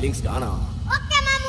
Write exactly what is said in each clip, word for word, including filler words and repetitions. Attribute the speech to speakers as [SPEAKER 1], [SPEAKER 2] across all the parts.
[SPEAKER 1] Feelings गाना।
[SPEAKER 2] Okay मामू।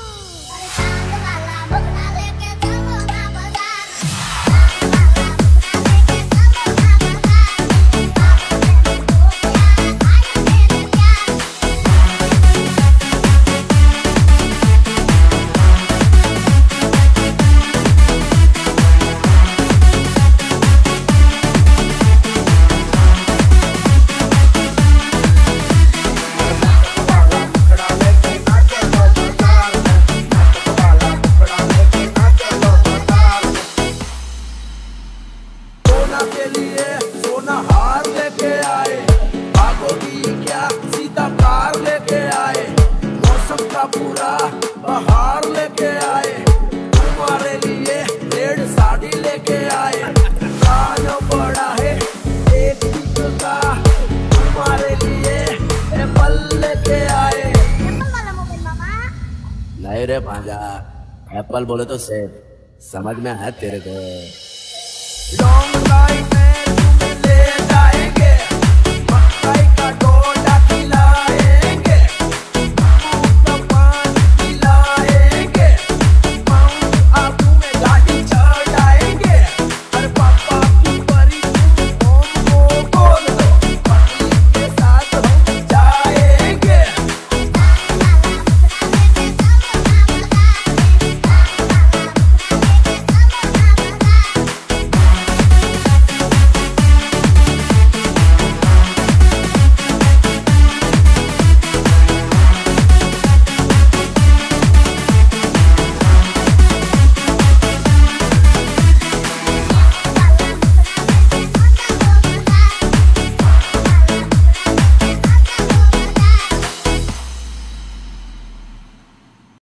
[SPEAKER 3] के लिए सोना हार लेके आए, भागोगी क्या सीधा कार लेके आए, मौसम का पूरा बहार लेके आए, तुम्हारे लिए रेड साड़ी लेके आए, कान बड़ा है एक चीज का, तुम्हारे लिए एप्पल लेके आए।
[SPEAKER 2] एप्पल वाला मोबाइल मामा।
[SPEAKER 1] नहीं रे भांजा, एप्पल बोले तो सेब, समझ में आया तेरे को।
[SPEAKER 3] Long life